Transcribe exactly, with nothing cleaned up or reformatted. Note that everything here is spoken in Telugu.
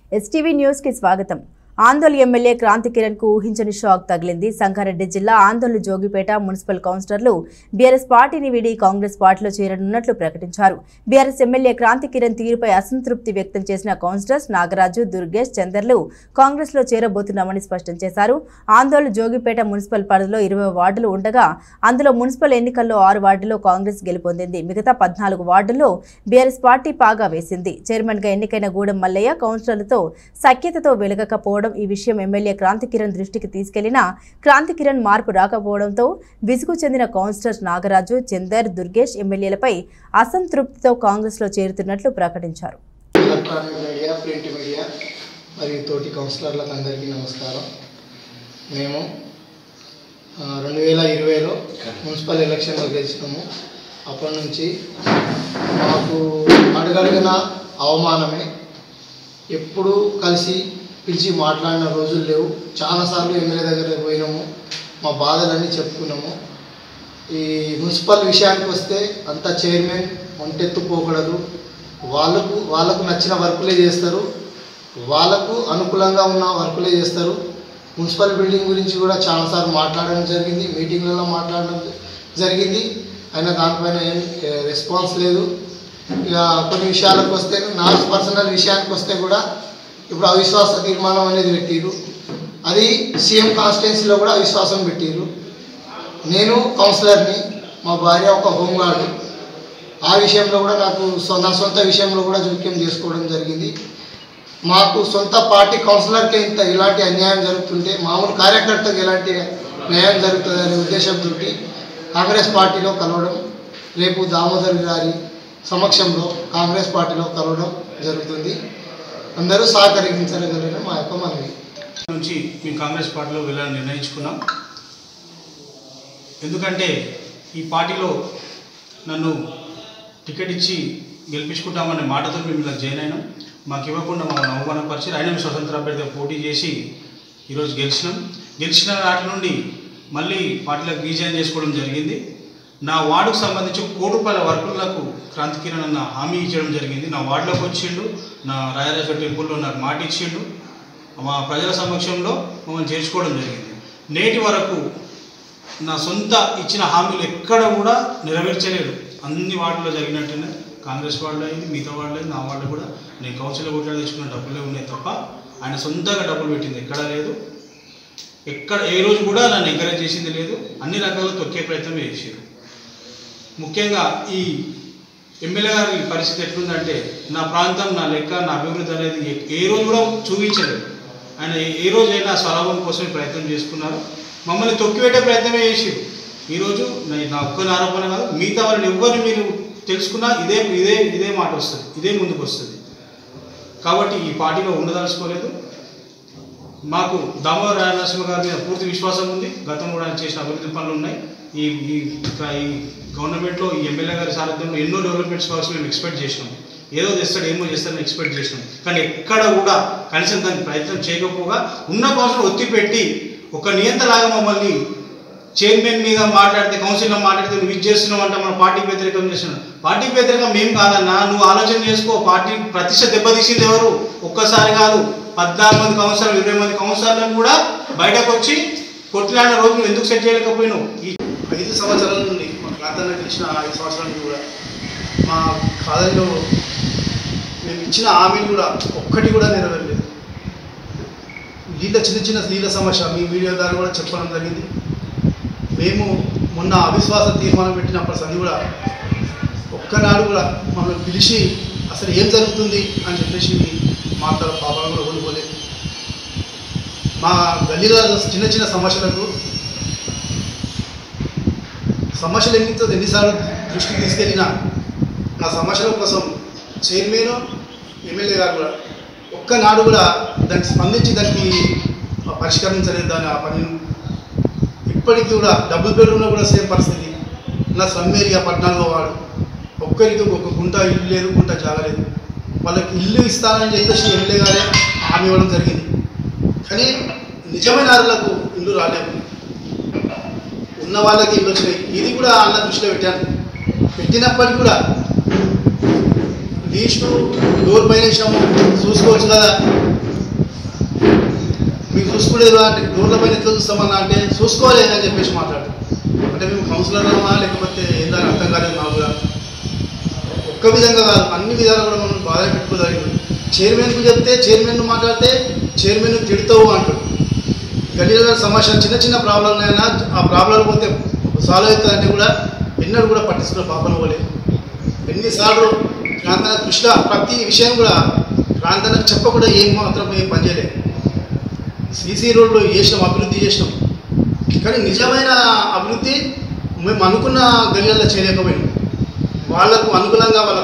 ఎస్టీవీ న్యూస్ కి స్వాగతం. ఆందోళన ఎమ్మెల్యే క్రాంతి కిరణ్ కు ఊహించని షాక్ తగిలింది. సంగారెడ్డి జిల్లా ఆందోళన జోగిపేట మున్సిపల్ కౌన్సిలర్లు బీఆర్ఎస్ పార్టీని వీడి కాంగ్రెస్ పార్టీలో చేరనున్నట్లు ప్రకటించారు. బీఆర్ఎస్ ఎమ్మెల్యే క్రాంతి కిరణ్ తీరుపై అసంతృప్తి వ్యక్తం చేసిన కౌన్సిలర్స్ నాగరాజు, దుర్గేష్, చందర్లు కాంగ్రెస్ లో చేరబోతున్నామని స్పష్టం చేశారు. ఆందోళన జోగిపేట మున్సిపల్ పరిధిలో ఇరవై వార్డులు ఉండగా అందులో మున్సిపల్ ఎన్నికల్లో ఆరు వార్డుల్లో కాంగ్రెస్ గెలుపొందింది. మిగతా పద్నాలుగు వార్డుల్లో బీఆర్ఎస్ పార్టీ పాగా వేసింది. చైర్మన్ గా ఎన్నికైన గూడెం మల్లయ్య కౌన్సిలర్లతో సఖ్యతతో వెలగకపోవడం ఈ విషయం ఎమ్మెల్యే క్రాంతి కిరణ్ దృష్టికి తీసుకెళ్లినా క్రాంతి కిరణ్ మార్పు రాకపోవడంతో విసుగు చెందిన కౌన్సిలర్ నాగరాజు, చందర్, దుర్గేష్ ఎమ్మెల్యేలపై అసంతృప్తితో కాంగ్రెస్ లో చేరుతున్నట్లు ప్రకటించారు. తోటి కౌన్సిలర్లకు అందరికీ నమస్కారం. మేము రెండు వేల ఇరవైలో మున్సిపల్ ఎలక్షన్లో గెలిచినాము. అప్పటి నుంచి మాకు అడగడిగిన అవమానమే. ఎప్పుడు కలిసి పిలిచి మాట్లాడిన రోజులు లేవు. చాలాసార్లు ఎమ్మెల్యే దగ్గర పోయినాము, మా బాధలన్నీ చెప్పుకున్నాము. ఈ మున్సిపల్ విషయానికి వస్తే అంతా చైర్మన్ ఒంటెత్తుపోకూడదు. వాళ్ళకు వాళ్ళకు నచ్చిన వర్కులే చేస్తారు, వాళ్ళకు అనుకూలంగా ఉన్న వర్కులే చేస్తారు. మున్సిపల్ బిల్డింగ్ గురించి కూడా చాలాసార్లు మాట్లాడడం జరిగింది, మీటింగ్లలో మాట్లాడడం జరిగింది. అయినా దానిపైన ఏం రెస్పాన్స్ లేదు. ఇక కొన్ని విషయాలకు వస్తే, నా పర్సనల్ విషయానికి వస్తే కూడా ఇప్పుడు అవిశ్వాస తీర్మానం అనేది పెట్టిరు. అది సీఎం కాన్స్టిట్యున్సీలో కూడా అవిశ్వాసం పెట్టిరు. నేను కౌన్సిలర్ని, మా భార్య ఒక హోంగార్డు. ఆ విషయంలో కూడా నాకు నా సొంత విషయంలో కూడా జోక్యం చేసుకోవడం జరిగింది. మాకు సొంత పార్టీ కౌన్సిలర్కే ఇంత ఇలాంటి అన్యాయం జరుగుతుంటే మామూలు కార్యకర్తకు ఎలాంటి న్యాయం జరుగుతుందనే ఉద్దేశంతో కాంగ్రెస్ పార్టీలో కలవడం, రేపు దామోదర్ గారి సమక్షంలో కాంగ్రెస్ పార్టీలో కలవడం జరుగుతుంది. అందరూ సహకరించగలరని మా యొక్క మనవి. నుంచి మేము కాంగ్రెస్ పార్టీలో వెళ్ళాలని నిర్ణయించుకున్నాం. ఎందుకంటే ఈ పార్టీలో నన్ను టికెట్ ఇచ్చి గెలిపించుకుంటామనే మాటతో మేము ఇలా జాయిన్ అయినాం. మాకు ఇవ్వకుండా మమ్మల్ని అవమానపరిచి అయినా మేము స్వతంత్ర అభ్యర్థిగా పోటీ చేసి ఈరోజు గెలిచినాం. గెలిచిన నాటి నుండి మళ్ళీ పార్టీలకు రీజాయిన్ చేసుకోవడం జరిగింది. నా వార్డుకు సంబంధించి కోటి రూపాయల వర్కులకు క్రాంతి కిరణ్ అన్న హామీ ఇచ్చడం జరిగింది. నా వార్డులోకి వచ్చిండు, నా రాజరాజ టెంపుల్లో నాకు మాట ఇచ్చిండు, మా ప్రజల సమక్షంలో మమ్మల్ని చేర్చుకోవడం జరిగింది. నేటి వరకు నా సొంత ఇచ్చిన హామీలు ఎక్కడ కూడా నెరవేర్చలేదు. అన్ని వార్డులో జరిగినట్టునే కాంగ్రెస్ వార్డులో అయింది, మిగతా వార్డులో అయింది. నా వార్డు కూడా నేను కౌన్సిల్లో కొట్లాడి తెచ్చుకున్న డబ్బులే ఉన్నాయి తప్ప ఆయన సొంతంగా డబ్బులు పెట్టింది ఎక్కడా లేదు. ఎక్కడ ఏ రోజు కూడా నన్ను ఎంకరేజ్ చేసింది లేదు. అన్ని రకాలుగా తొక్కే ప్రయత్నం చేసారు. ముఖ్యంగా ఈ ఎమ్మెల్యే గారి పరిస్థితి ఎట్లుందంటే, నా ప్రాంతం, నా లెక్క, నా అభివృద్ధి అనేది ఏ రోజు కూడా చూపించలేదు. ఆయన ఏ రోజైనా స్వలాభం కోసమే ప్రయత్నం చేసుకున్నారు. మమ్మల్ని తొక్కిపెట్టే ప్రయత్నమే చేసారు. ఈరోజు నా ఒక్కని ఆరోపణ కాదు, మిగతా వాళ్ళని ఎవరిని మీరు తెలుసుకున్నా ఇదే ఇదే ఇదే మాట వస్తుంది, ఇదే ముందుకు వస్తుంది. కాబట్టి ఈ పార్టీలో ఉండదలుచుకోలేదు. మాకు దామోదర నరసింహ గారి మీద పూర్తి విశ్వాసం ఉంది. గతంలో కూడా చేసిన అభివృద్ధి పనులు ఉన్నాయి. ఈ ఈ గవర్నమెంట్లో ఈ ఎమ్మెల్యే గారి సారథ్యంలో ఎన్నో డెవలప్మెంట్స్ కావాల్సి మేము ఎక్స్పెక్ట్ చేసినాం. ఏదో చేస్తాడు, ఏమో చేస్తాడని ఎక్స్పెక్ట్ చేసినాం. కానీ ఎక్కడ కూడా కనీసం దానికి ప్రయత్నం చేయకపోగా ఉన్న కౌన్సిల్ ఒత్తిపెట్టి ఒక నియంత్రలాగా మమ్మల్ని చైర్మన్ మీద మాట్లాడితే, కౌన్సిల్లో మాట్లాడితే నువ్వు ఇది చేస్తున్నావు అంటే మన పార్టీకి వ్యతిరేకం చేస్తున్నావు. పార్టీకి వ్యతిరేకం మేము కాదన్నా, నువ్వు ఆలోచన చేసుకో. పార్టీ ప్రతిష్ట దెబ్బతీసింది ఎవరు? ఒక్కసారి కాదు, పద్నాలుగు మంది కౌన్సిలర్లు, ఇరవై మంది కౌన్సిలర్లను కూడా బయటకు వచ్చి కొట్లాడిన రోజు నువ్వు ఎందుకు సెట్ చేయలేకపోయినావు? ఈ ఐదు సంవత్సరాల నుండి మా ప్రాంతంలో గెలిచిన ఐదు సంవత్సరాల నుండి కూడా మా కాలంలో మేము ఇచ్చిన హామీలు కూడా ఒక్కటి కూడా నెరవేరలేదు. నీళ్ళ చిన్న చిన్న నీళ్ళ సమస్య మీ మీడియా ద్వారా కూడా చెప్పడం జరిగింది. మేము మొన్న అవిశ్వాస తీర్మానం పెట్టినప్పటి సంది కూడా ఒక్కనాడు కూడా మమ్మల్ని పిలిచి అసలు ఏం జరుగుతుంది అని చెప్పేసి మాట్లాడ పాపాలను కూడా వదులుకోలేదు. మా గల్లీలో చిన్న చిన్న సమస్యలకు సమస్యలు ఎన్నితో ఎన్నిసార్లు దృష్టికి తీసుకెళ్ళినా నా సమస్యల కోసం చైర్మన్, ఎమ్మెల్యే గారు కూడా ఒక్కనాడు కూడా దానికి స్పందించి దానికి పరిష్కరించలేదు. దాని ఆ పని ఇప్పటికీ కూడా డబుల్ బెడ్రూమ్లో కూడా సేమ్ పరిస్థితి. నా స్లమ్ ఏరియా పద్నాలుగో వాడు, ఒక్కరికి ఒక గుంట ఇల్లు లేదు, గుంట జాగలేదు. వాళ్ళకి ఇల్లు ఇస్తానని చెప్పేసి ఎమ్మెల్యే గారే హామీ ఇవ్వడం జరిగింది. కానీ నిజమైన అర్హులకు ఇల్లు రాలేదు. ఉన్న వాళ్ళకి ఇల్లు వచ్చినాయి. ఇది కూడా అన్న దృష్టిలో పెట్టాను. పెట్టినప్పటికీ కూడా లీస్టు డోర్ పైన చూసుకోవచ్చు కదా, చూసుకునేది అంటే రోడ్లపైన ఎట్లా చూస్తామన్నా అంటే చూసుకోలేదు అని చెప్పేసి మాట్లాడు అంటే మేము కౌన్సిలర్లమా లేకపోతే ఏందని అర్థం కాలేదు మాకు కూడా ఒక్క విధంగా కాదు అన్ని విధాలు కూడా మనం బాధ పెట్టుకోగలిగినాం చైర్మన్కు చెప్తే చైర్మన్ మాట్లాడితే చైర్మన్ తిడతావు అంటాడు గల్లీల సమస్య చిన్న చిన్న ప్రాబ్లం అయినా ఆ ప్రాబ్లం పోతే సాల్వ్ అవుతుందంటే కూడా ఎన్నడూ కూడా పట్టించుకున్న పాపన పోలేదు ఎన్నిసార్లు ప్రాంతాల దృష్ట్యా ప్రతి విషయం కూడా ప్రాంతానికి చెప్పకుండా ఏం మాత్రం ఏం పనిచేయలేదు సీసీ రోడ్లు చేసినాం అభివృద్ధి చేసినాం కానీ నిజమైన అభివృద్ధి మేము అనుకున్న గల్లీలలో చేయలేకపోయినాం వాళ్లకు అనుకూలంగా వాళ్ళ